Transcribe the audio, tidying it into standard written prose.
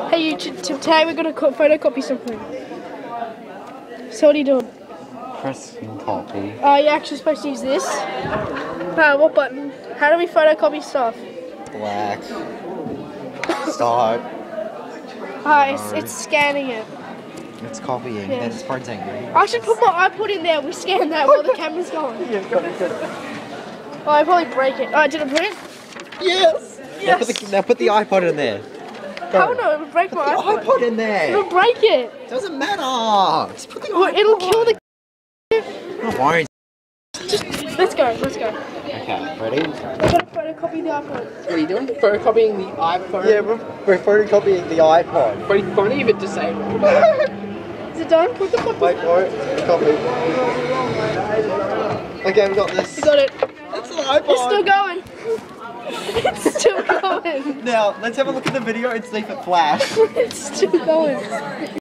Hey, today we're gonna photocopy something. So what are you doing? Pressing copy. You're actually supposed to use this. What button? How do we photocopy stuff? Black. Start. It's scanning it. It's copying. Yeah. Then it's printing. I should put my iPod in there. We scan that while the camera's going. Yeah, got it. Oh, I probably break it. Oh, did it print? Yes. Yes. Now put the iPod in there. Oh no, it would break my iPod. iPod in there. It'll break it. Doesn't matter. Just put the iPod. It'll kill the. Don't worry. Let's go. Okay, ready? We're gonna photocopy the iPod. What are you doing? Photocopying the iPhone? Yeah, we're photocopying the iPod. Pretty funny if it disabled. Is it done? Put the copy. Wait for it. Copy. Okay, we got this. You got it. It's an iPod. It's still going. It's still going. Now, let's have a look at the video and see if it flashed. It's still going.